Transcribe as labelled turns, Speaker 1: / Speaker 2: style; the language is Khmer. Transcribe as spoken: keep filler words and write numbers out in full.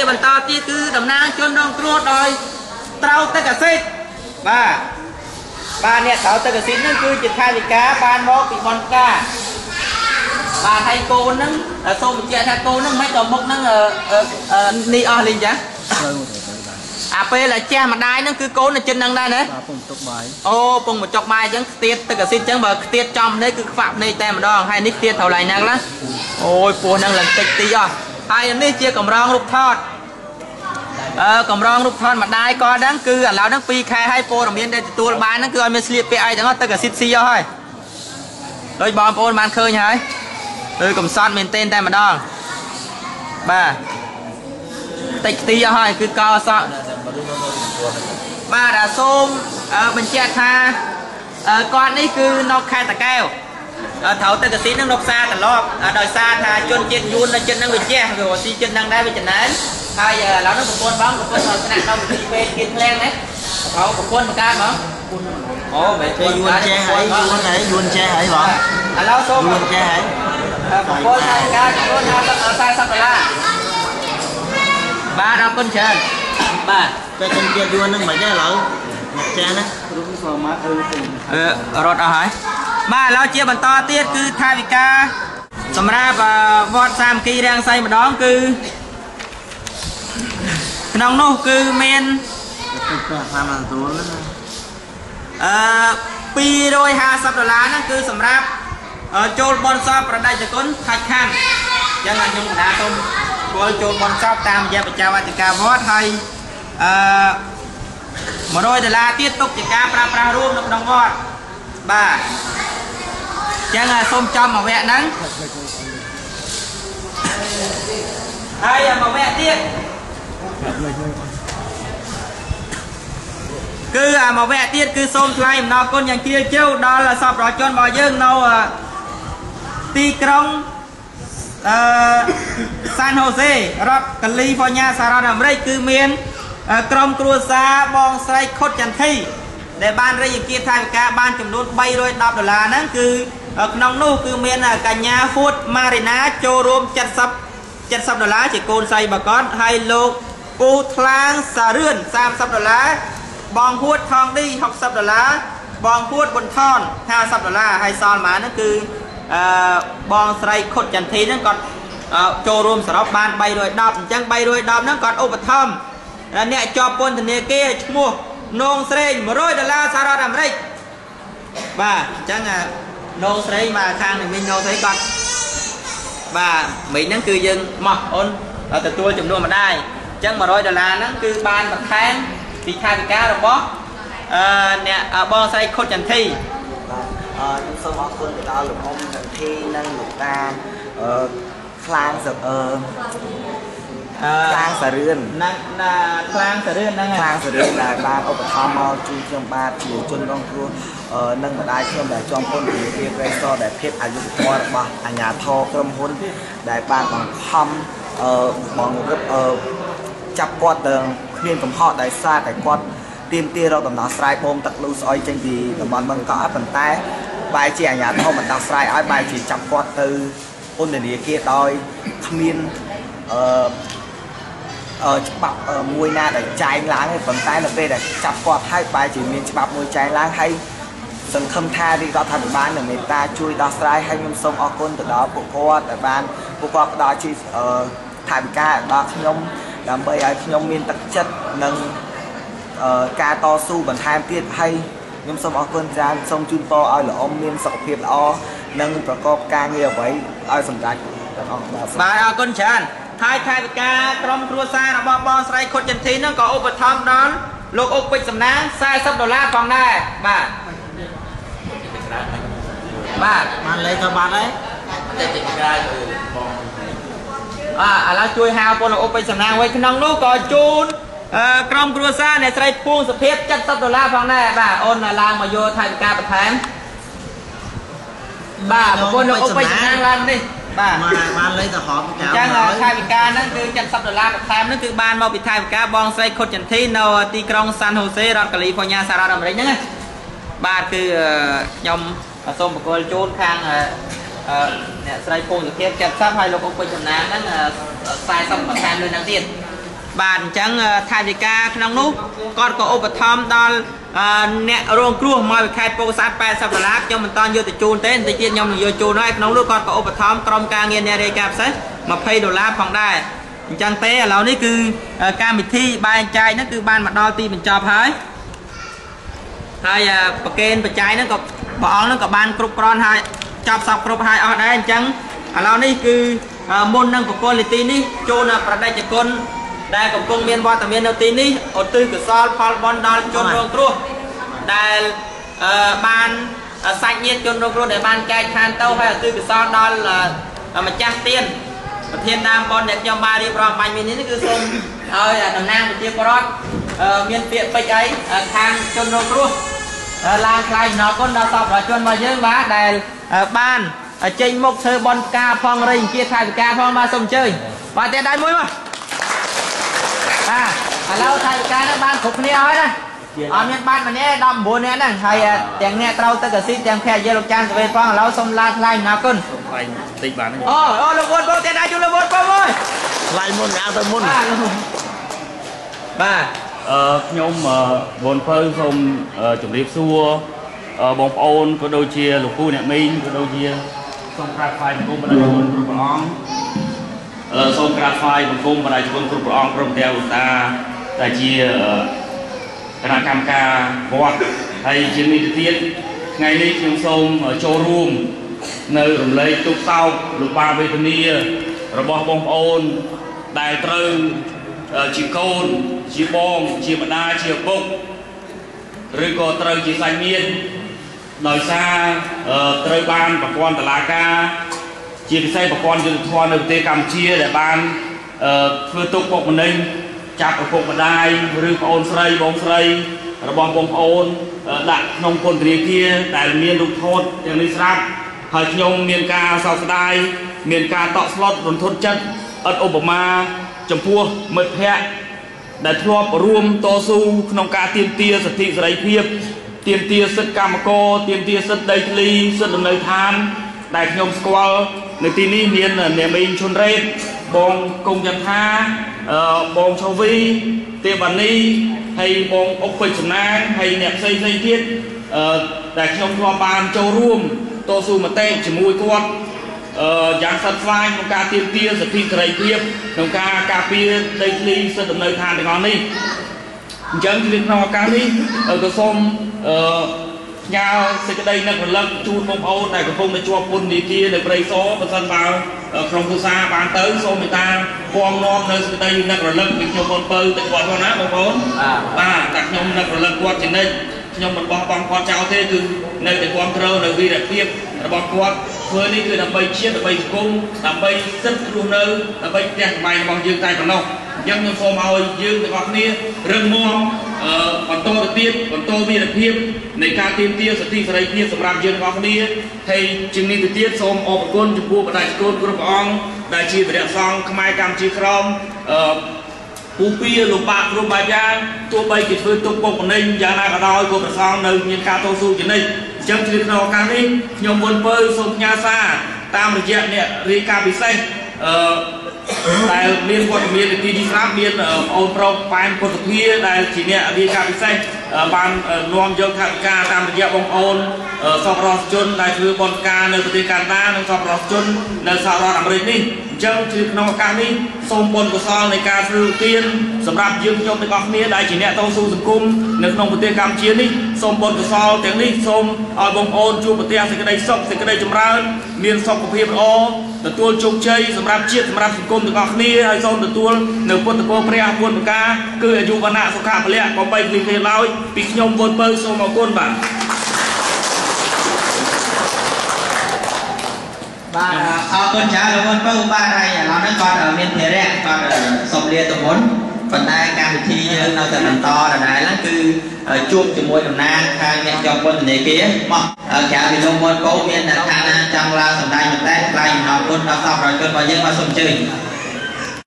Speaker 1: បន្ត ទៀតគឺតំណាងជនរងគ្រោះដោយត្រូវទឹកអាស៊ីតបាទបាទអ្នកត្រូវទឹកអាស៊ីតហ្នឹងគឺជាថវិកាបានមកពីបនការបាទហើយកូនហ្នឹងសូមបញ្ជាក់ថាកូនហ្នឹងមិនក៏មុខហ្នឹងនេះអស់លីងចាអាពេលអាចាស់ម្ដាយហ្នឹងគឺកូននៅចិត្តហ្នឹងដែរណាបាទពងទុកបាយអូពងបញ្ចុកបាយអញ្ចឹងខ្ទាតទឹកអាស៊ីតអញ្ចឹងបើខ្ទាតចំនេះគឺខ្វាក់ភ្នែកតែម្ដងហើយនេះខ្ទាតត្រូវឡើងណាខ្លះអូយពោះហ្នឹងឡើងតិចទីអស់ហើយនេះជាកម្រងរូបថតអឺកម្រងរូបថតម្ដាយក៏ហ្នឹងគឺឥឡូវហ្នឹងពីរខែហើយព័ត៌មានដែលទទួលបានហ្នឹងគឺឲ្យមានស្លៀកពាក់អីទាំងអស់ទឹកអាស៊ីតស៊ីអស់ហើយដោយបងប្អូនបានឃើញហើយគឺកំសត់មែនទែនតែម្ដងបាទតិចទីអស់ហើយគឺកោសក់បាទសូមបញ្ជាក់ថាគាត់នេះគឺនៅខេត្តតាកែវត្រូវទឹកអាស៊ីតនឹងនៅផ្សារត្រឡប់ដោយសារថាជនជាតិយួននៅចិត្តនឹងវាជះវាស៊ីចិត្តនឹងដែរវាចំណែនហើយឥឡូវនេះប្រពន្ធបងប្រពន្ធស្នាក់នៅវិធីពេទ្យគៀនផ្លែងណាប្រប្រពន្ធបង្កើតហ្មងអូមិនពេលយួនជះហើយយួនហើយយួនជះហើយបងឥឡូវសូមយួនជះហើយប្រពន្ធបង្កើតប្រពន្ធសាសដុល្លារបាទអរគុណច្រើនបាទតែជនជាតិយួននឹងមិនទេឥឡូវមកចាស់ណារូបសមមកអឺរត់អស់ហើយបាទឥឡូវជាបន្តទៀតគឺថាវិការសម្រាប់វត្តសាមគ្គីរាំងសីម្ដងគឺក្នុងនោះគឺមានតាមស្រួលអឺពីររយហាសិបដុល្លារហ្នឹងគឺសម្រាប់ចូលបនសពប្រដេជគុណខាច់ខាំអញ្ចឹងខ្ញុំកណ្ដាលសូមចូលចូលបនសពតាមរយៈបច្ចាវតិកាវត្តហើយអឺមួយរយដុល្លារទៀតទុកជាការប្រើប្រាស់រួមនៅក្នុងវត្តបាទអញ្ចឹងសូមចំមកវគ្គហ្នឹងហើយមកវគ្គទៀតគឺមកវគ្គទៀតគឺសូមថ្លែងអំណរគុណយ៉ាងជ្រាលជ្រៅដល់សប្បុរសជនរបស់យើងនៅទីក្រុងអឺសានហូសេរដ្ឋកាលីហ្វ័រញ៉ាសហរដ្ឋអាមេរិកគឺមានក្រុមគ្រួសារបងស្រីខុតចន្ទធីដែលបានរៃអង្គាសថវិកាបានចំនួនបីរយដប់ដុល្លារហ្នឹងគឺក្នុងនោះគឺមានកញ្ញាហួតម៉ារីណាចូលរួមเจ็ดสิบ เจ็ดสิบដុល្លារជាកូនស្រីបកតហើយលោកពូថ្លាងសារឿនសាមសិបដុល្លារបងហួតថងឌីហុកសិបដុល្លារបងហួតប៊ុនថនห้าสิบដុល្លារហើយសល់មកហ្នឹងគឺអឺបងស្រីខុតចន្ទធីហ្នឹងគាត់ចូលរួមសរុបបានបីរយដប់អញ្ចឹងបីរយដប់ហ្នឹងគាត់ឧបត្ថម្ភអ្នកជាប់ពន្ធនាគារឈ្មោះនងស្រេងមួយរយដុល្លារសហរដ្ឋអាមេរិកបាទអញ្ចឹងនងស្រីមកខាងនេះមីងនងស្រីគាត់បាទមីងហ្នឹងគឺយើងមកអូនទទួលចំនួនម្ដាយអញ្ចឹងមួយរយដុល្លារហ្នឹងគឺបានបន្ថែមពីថវិការបស់អឺអ្នកបងស្រីខុតចន្ទធីបាទខ្ញុំសូមអរគុណទៅដល់លោកអ៊ំចន្ទធីនិងលោកតាអឺខ្លាំងសអឺខ្លាំងសារឿនណាណាខ្លាំងសារឿនហ្នឹងខ្លាំងសារឿនដែលបានឧបត្ថម្ភមកជួយខ្ញុំបាទជាជនរងគ្រោះនិងម្ដាយខ្ញុំដែលជាប់ពន្ធនាគារព្រៃសរដែលភាពអយុត្តិធម៌របស់អាជ្ញាធរក្រុមហ៊ុនដែលបានបង្ខំអឺបងរឹបអឺចាប់គាត់ទៅគ្មានកំហុសដោយសារតែគាត់ទាមទាររកដំណោះស្រាយបូមទឹកលូស្អុយចេញពីតំបន់បឹងកក់ប៉ុន្តែបែរជាអាជ្ញាធរមិនដោះស្រាយឲ្យបែរជាចាប់គាត់ទៅពន្ធនាគារដោយគ្មានអឺអឺច្បាប់មួយណាដែលចែងឡើងទេប៉ុន្តែនៅពេលដែលចាប់គាត់ហើយបែរជាមានច្បាប់មួយចែងឡើងហើយសង្ឃឹមថារាជរដ្ឋាភិបាលនឹងមេត្តាជួយដោះស្រាយហើយខ្ញុំសូមអរគុណទៅដល់ពួកគាត់ដែលបានពួកគាត់ផ្ដល់ជាអឺថវិកាដល់ខ្ញុំដើម្បីឲ្យខ្ញុំមានទឹកចិត្តនិងអឺការតស៊ូបន្ថែមទៀតហើយខ្ញុំសូមអរគុណច្រើនសូមជូនពរឲ្យលោកអ៊ំមានសុខភាពល្អនិងប្រកបការងារអ្វីឲ្យសម្រេចទាំងអស់បាទអរគុណច្រើនហើយថវិកាក្រុមគ្រួសាររបស់បងស្រីខុតចន្ទធីហ្នឹងក៏ឧបត្ថម្ភដល់លោកអុកពេជ្រសំណាងสี่สิบដុល្លារផងដែរបាទបាទបានលេខទៅបាត់ហើយតែតិចក្រោយបងអ่าឥឡូវជួយហៅពលលោកអុកពេជ្រសំណាងវិញក្នុងនោះក៏ជូនក្រុមគ្រួសារអ្នកស្រីភួងសុភាពเจ็ดสิบដុល្លារផងដែរបាទអូនឡើងមកយកថវិកាបន្ថែមបាទប្រពន្ធលោកអុកពេជ្រសំណាងឡើងនេះបាទបានលេខទៅហមចាំអញ្ចឹងថវិកាហ្នឹងគឺเจ็ดสิบដុល្លារបន្ថែមហ្នឹងគឺបានមកពីថវិកាបងស្រីខុតចន្ទធីនៅទីក្រុងសានហូសេរដ្ឋកាលីហ្វ័រញ៉ាសហរដ្ឋអាមេរិកហ្នឹងណាបាទគឺខ្ញុំសូមបកគលជូនខាងអ្នកស្រីភួងសុភាពเจ็ดสิบហើយលោកអុកពេជ្រសំណាងហ្នឹងสี่สิบបន្ថែមលើហ្នឹងទៀតបាទអញ្ចឹងថៃវិការក្នុងនោះគាត់ក៏ឧបត្ថម្ភដល់អ្នករងគ្រោះមកពីខេត្តពោធិ៍សាត់eightyដុល្លារខ្ញុំមិនតន់យកទៅជូនទេតិចទៀតខ្ញុំនឹងយកជូនហើយក្នុងនោះគាត់ក៏ឧបត្ថម្ភក្រុមការងារអ្នករាយការណ៍ពិសេសtwentyដុល្លារផងដែរអញ្ចឹងទេឥឡូវនេះគឺកម្មវិធីបែងចែកហ្នឹងគឺបានមកដល់ទីបញ្ចប់ហើយហើយប្រកេនបច្ច័យហ្នឹងក៏ព្រះអង្គហ្នឹងក៏បានគ្រប់គ្រាន់ហើយចប់សពគ្រប់ហើយអស់ដែរអញ្ចឹងឥឡូវនេះគឺមុននឹងប្រគល់នីតិនេះជូនប្រដេជគុណដែលកំពុងមានវត្តមាននៅទីនេះឧទ្ទិសកុសលផលបុណ្យដល់ជនរងគ្រោះដែលបានសាច់ញាតិជនរងគ្រោះដែលបានចែកឋានទៅហើយឧទ្ទិសកុសលដល់ម្ចាស់ទានប្រធានដើមបុណ្យដែលខ្ញុំបានរៀបរាប់បាញ់មាននេះគឺសូមឲ្យតំណាងប្រជាពលរដ្ឋមានពាក្យពេចន៍អីខាងជនរងគ្រោះឡើងថ្លៃអំណរគុណដល់សពប្រជាជនរបស់យើងបាទដែលបានចេញមុខធ្វើបុណ្យផ្កាផងរៃជាថៃវិការផងបាទសូមអញ្ជើញបាទទៀតដៃមួយមកបាទឥឡូវថៃវិការហ្នឹងបានគ្រប់គ្នាហើយណាអត់មានបាត់ម្នាក់ដល់nineនាក់ហ្នឹងហើយទាំងអ្នកត្រូវទៅកសិទាំងភរិយាលោកចាន់សវេផងឥឡូវសូមឡាថ្លៃអំណរគុណថ្លៃតិចបានអូអូលោកវត្តបងទៀតដៃជួយលោកវត្តបងអើយថ្លៃមុនអាទៅមុនបាទ
Speaker 2: អឺខ្ញុំវ៉ុនភៅសូមជម្រាបសួរបងប្អូនក៏ដូចជាលោកគ្រូអ្នកមីងក៏ដូចជាសូមក្រាបថ្វាយបង្គំបណ្ដាជគុណគ្រប់ព្រះអង្គអឺសូមក្រាបថ្វាយបង្គំបណ្ដាជគុណគ្រប់ព្រះអង្គព្រមទាំងឧតាដែលជាគណៈកម្មការវត្តហើយជានេះទៅទៀតថ្ងៃនេះខ្ញុំសូមចូលរួមនៅរំលែកទុក្ខសោកលំបាកវេទនារបស់បងប្អូនដែលត្រូវជាកូនជាបងជាម្ដាយជាឪពុកឬក៏ត្រូវជាសាច់ញាតិដោយសារត្រូវបានប្រព័ន្ធតុលាការជាពិសេសប្រព័ន្ធយុត្តិធម៌នៅប្រទេសកម្ពុជាដែលបានធ្វើទុកបុកម្នេញចាប់ឪពុកម្ដាយឬប្អូនស្រីបងស្រីរបស់បងប្អូនដាក់ក្នុងពន្ធនាគារដែលមានរូបថតទាំងនេះស្រាប់ហើយខ្ញុំមានការសោកស្ដាយមានការតក់ស្លុតរន្ធត់ចិត្តឥតឧបមាចំពោះមិត្តភ័ក្តិដែលធ្លាប់រួមតស៊ូក្នុងការទាមទារសិទ្ធិសេរីភាពទាមទារសិទ្ធិកម្មករទាមទារសិទ្ធិដីធ្លីសិទ្ធិលំនៅឋានដែលខ្ញុំស្គាល់នៅទីនេះមានអ្នកមីងឈុនរ៉េតបងកុងចន្ទថាបងឆូវីទេបានីហើយបងអុកពេជ្រសំណាងហើយអ្នកផ្សេងផ្សេងទៀតដែលខ្ញុំធ្លាប់បានចូលរួមតស៊ូមតិជាមួយគាត់យ៉ាងស្វិតស្វាញក្នុងការទាមទារសិទ្ធិសេរីភាពក្នុងការការពារដីធ្លីសិទ្ធិលំនៅឋានទាំងអស់នេះអញ្ចឹងក្នុងឱកាសនេះក៏សូមផ្ញើសេចក្តីនឹករលឹកជូនបងប្អូនដែលកំពុងតែជាប់ពន្ធនាគារនៅព្រៃសរបើសិនបើក្នុងគ្រួសារបានទៅសូមមេត្តាពំនាំនៅសេចក្តីនឹករលឹកពីខ្ញុំបងពៅទៅគាត់ផងណាបងប្អូនបាទតែខ្ញុំនឹករលឹកគាត់ជានិច្ចខ្ញុំមិនបោះបង់គាត់ចោលទេគឺនៅតែគ្រប់គ្រងនៅវីរភាពរបស់គាត់ធ្វើនេះគឺដើម្បីជាតិដើម្បីសង្គមដើម្បីសិទ្ធិរស់នៅដើម្បីផ្ទះសម្បែងរបស់យើងតែប៉ុណ្ណោះអញ្ចឹងខ្ញុំសូមឲ្យយើងទាំងអស់គ្នារឹងមាំបន្តទៅទៀតបន្តវីរភាពនៃការទាមទារសិទ្ធិសេរីភាពសម្រាប់យើងទាំងអស់គ្នាហើយជាងនេះទៅទៀតសូមអរគុណចំពោះបដិជនគ្រប់ព្រះអង្គដែលជាព្រះសង្ឃខ្មែរកម្ពុជាក្រមអឺពូពីលំបាកគ្រប់បែបយ៉ាងទោះបីគេធ្វើទុកបុកម្នេញយ៉ាងណាក៏ដោយក៏ព្រះសង្ឃនៅមានការតស៊ូជានិច្ចអញ្ចឹងជាក្នុងឱកាសនេះខ្ញុំវ៉ុនពៅសូមផ្ញើសារតាមរយៈអ្នករាយការណ៍ពិសេសអឺដែលមានវត្តមាននៅទីនេះស្រាប់មានអូនប្រុសប៉ែនពុទ្ធភាដែលជាអ្នករាយការណ៍ពិសេសបាននាំយកថវិកាតាមរយៈបងប្អូនសប្បុរសជនដែលធ្វើបុណ្យការនៅប្រទេសកាណាដានិងសប្បុរសជននៅសហរដ្ឋអាមេរិកនេះអញ្ចឹងជាក្នុងឱកាសនេះសូមបុណ្យកុសលនៃការធ្វើទានសម្រាប់យើងខ្ញុំទាំងអស់គ្នាដែលជាអ្នកតស៊ូសង្គមនៅក្នុងប្រទេសកម្ពុជានេះសូមបុណ្យកុសលទាំងនេះសូមឲ្យបងប្អូនជួបប្រទះសេចក្តីសុខសេចក្តីចម្រើនមានសុខភាពល្អទទួលជោគជ័យសម្រាប់ជាតិសម្រាប់សង្គមទាំងអស់គ្នាហើយសូមទទួលនៅពុទ្ធពរព្រះពុទ្ធបកាគឺអាយុវណ្ណៈសុខៈពលៈបំបីគ្លីគ្លីឡើយពីខ្ញុំវ៉ុនពៅសូមអរគុណបាទ
Speaker 1: បាទអរគុណច្រើនលោកវ៉ុនពៅបាទហើយឥឡូវនេះគាត់មានភារៈគាត់សូមលាទៅមុនប៉ុន្តែកម្មវិធីយើងនៅតែបន្តដដែលហ្នឹងគឺជួបជាមួយតំណាងខាងអ្នកជាប់ពន្ធនាគារមកក្រៅពីលោកវ៉ុនពៅមានឋានៈចង់ឡើងសម្ដែងមតិថ្លែងអំណរគុណដល់សពប្រជាជនរបស់យើងមកសូមអញ្ជើញ